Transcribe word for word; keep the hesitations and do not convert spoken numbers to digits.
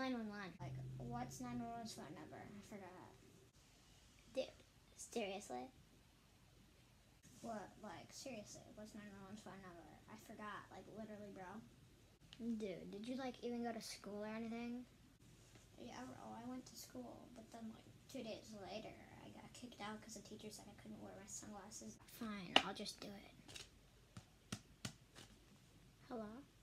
nine one one? Like, what's nine one one's phone number? I forgot. Dude, seriously? What, like, seriously, what's nine one one's phone number? I forgot, like, literally, bro. Dude, did you, like, even go to school or anything? Yeah, bro, I went to school, but then, like, two days later, I got kicked out because the teacher said I couldn't wear my sunglasses. Fine, I'll just do it. Hello?